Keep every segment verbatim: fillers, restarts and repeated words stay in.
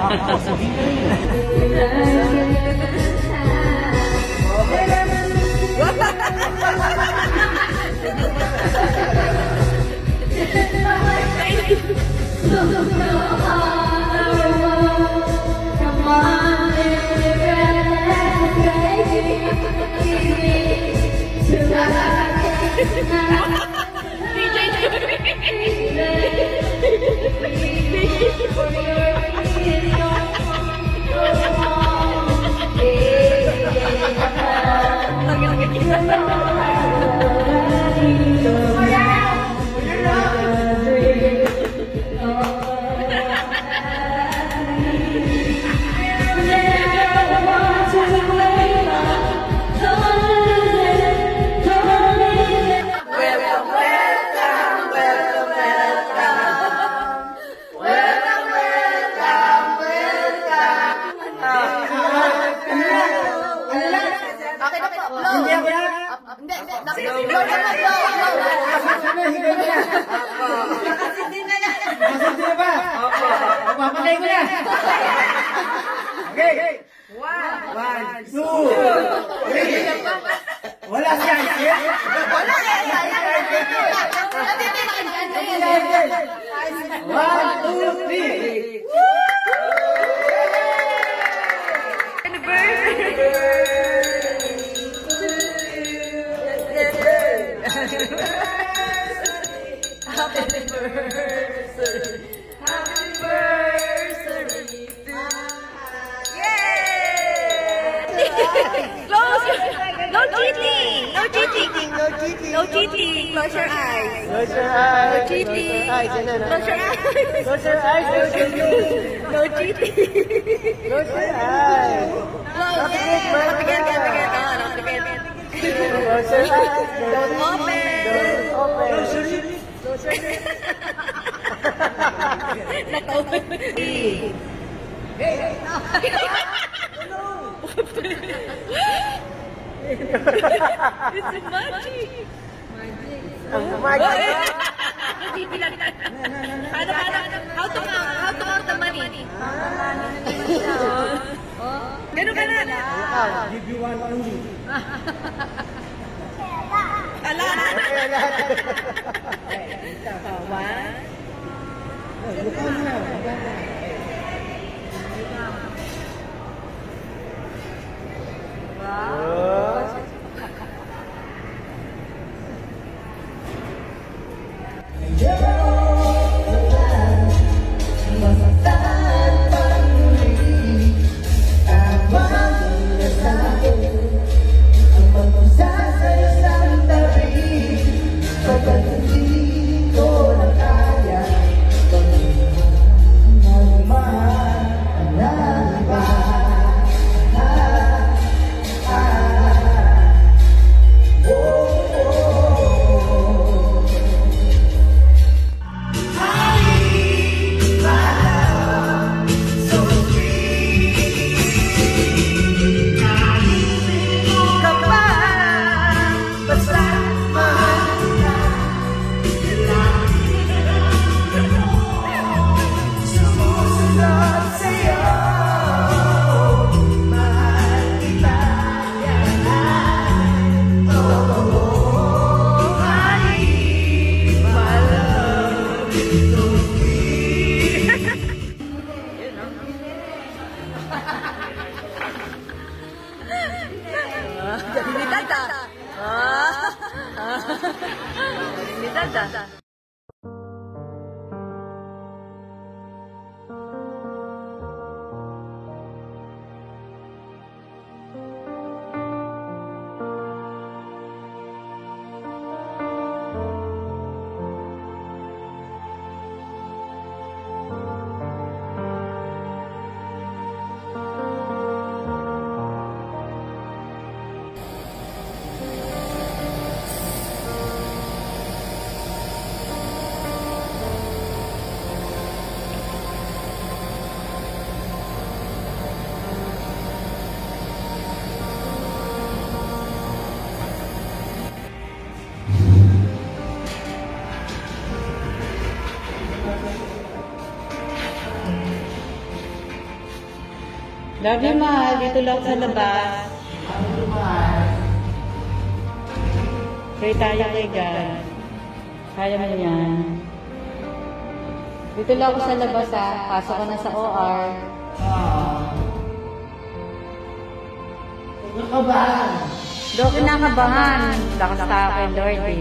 Wala siya. Wala siya. One, two, three. Happy anniversary. Happy anniversary. Yay! Close. No cheating. No cheating. No cheating. No cheating. Close your eyes. Close your eyes. No cheating. Close your eyes. Close your eyes. Close your eyes. No cheating. Close your eyes. Close. Not again. Not again. Not again. Close your eyes. Don't open. Don't open. Close your eyes. Not open. Hey. It's magic. Magic. Ano, ano, how to, how to count the money? Ganun ka na. Give you one only. Ala. One. Hi, my love. Love you, mahal. Dito lang sa labas. Pray tayo kay God. Kaya mo yan. Dito lang ako sa labas, ha. Pasok ko na sa O R. Nakabahan. Doon kinakabahan. Lakas sa akin, Lord, eh.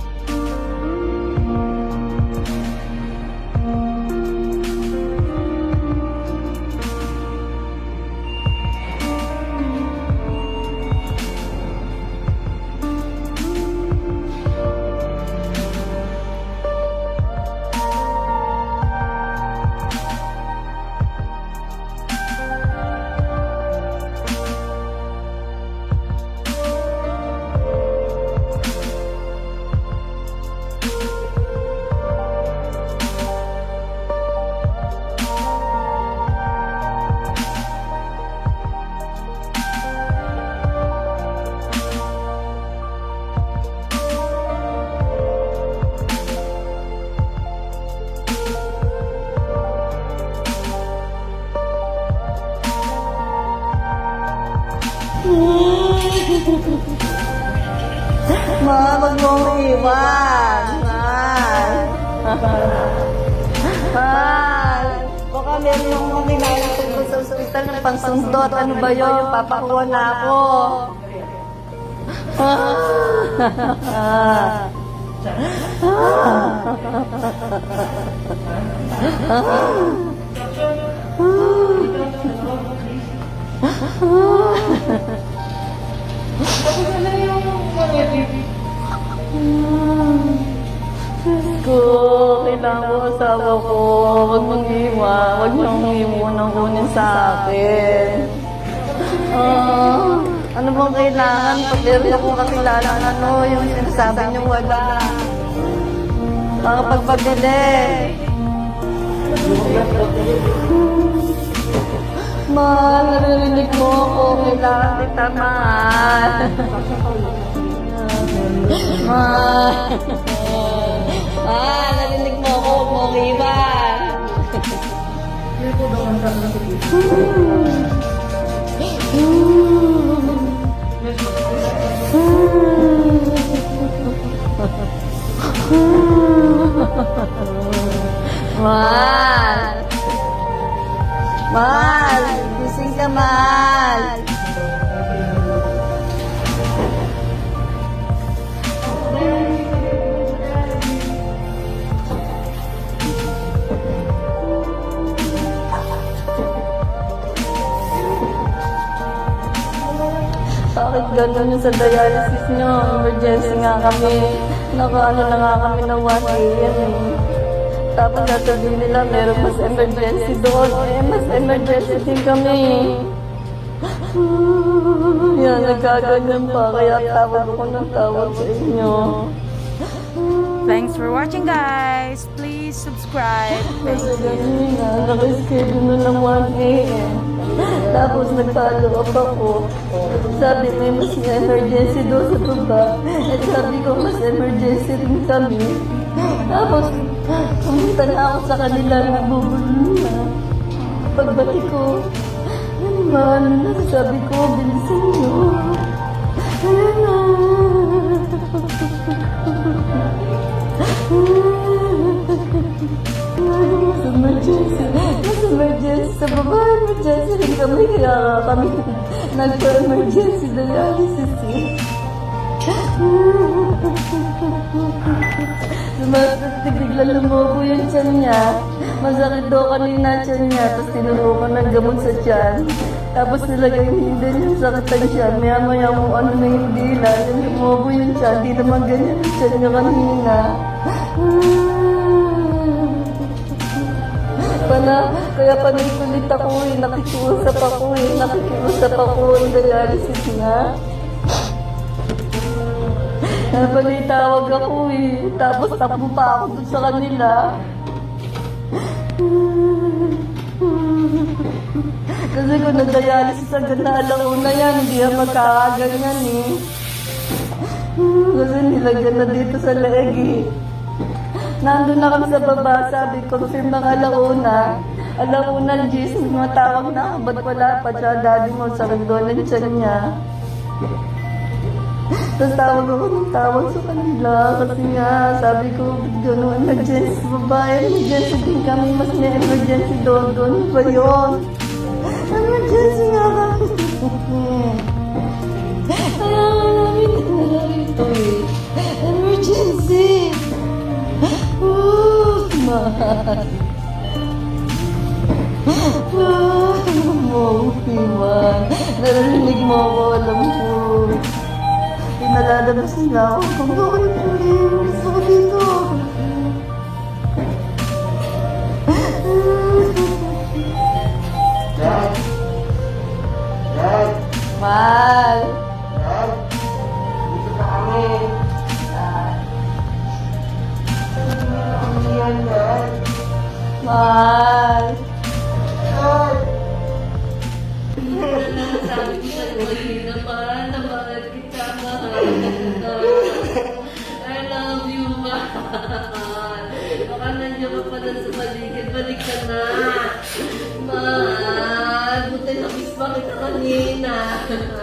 Ma, wag mong iwan. Mahal. Mahal. Baka meron yung mga kailangan tungkol sa ospital ng pangsundot. Ano ba yun? Papakuha na ako. Ko, kailangan ko asawa ko. Huwag mong iwan. Huwag niyong iwan ang kunin sa akin. Ah, ano bang kailangan? Pag meron akong kakilala ng ano, yung sinasabi niyong wala. Makapagpagdali. Mahal, narinig mo ako. Kailangan kita, mahal. Mahal. Ah, narinig mo ako, huwag mo akong iwan. Mahal. Mahal, gising ka, mahal. Bakit gano'n yung sa dialysis nyo? Emergency nga kami. Nakaano na nga kami ng one A M eh. Tapos sasabihin nila meron mas emergency doon. Eh, mas emergency din kami. Yan, nagkaganyan pa. Kaya tawag ako ng tawag sa inyo. Thanks for watching, guys. Please subscribe. Kasi ganyan na, nakaschedule na ng one A M Tapos nag-follow up ako. Sabi may mas emergency doon sa baba. At sabi ko mas emergency rin kami. Tapos pumunta na ako sa kanila, nagbubulo na. Pagbati ko, ano ba, ano na, sabi ko, bilisin nyo. Ayan na. Mas emergency. Mas emergency. Sa baba, emergency rin kami. Kaya kami nagpa-emergency dialysis eh. Sumasakit, bigla lumobo yung tiyan niya. Masakit daw kanina tiyan niya. Tapos tinurukan ng gamot sa tiyan. Tapos nilagay hindi yung sakit ang tiyan. Maya maya kung ano na yung dila. Yung lumobo yung tiyan. Di naman ganyan yung tiyan niya kanina. Pana, kaya panitulit ako eh. Nakikiusap ako eh. Nakikiusap ako yung dialysis nga. Napalitawag ako eh. Tapos takbo pa ako dun sa kanila. Kasi kung nag-dialysis agad na alauna yan, hindi yan magkakaganyan eh. Kasi nilagyan na dito sa leeg eh. Nandun na kami sa baba, sabi ko, confirm ng alauna. Alauna, Jis, matawag na ako. Ba't wala pa siya? Daddy mo, sakit doon ang tiyan niya. Tapos tawag ako ng tawag sa kanila. Kasi nga, sabi ko, gano'n, emergency babae. Emergency din kami. Mas may emergency doon. Doon ba yun? Emergency nga kami. Kaya nga namin dinala rito eh. Emergency! Oh, mahal. Ah, Mofi, man. Narinig mo ako, alam ko. Pinalalabas nila ako. Kung bakit po eh, gusto ko dito. Dad! Dad! Mahal. Dad! Dito pa kami! Ano yan, Dad? Mahal. Dad! Sabi ko sa'yo kanina, mahal na mahal kita, mahal. I love you, mahal. Baka nandiyan ka pala sa paligid, balik ka na. Mahal, buti na-miss pa kita kanina.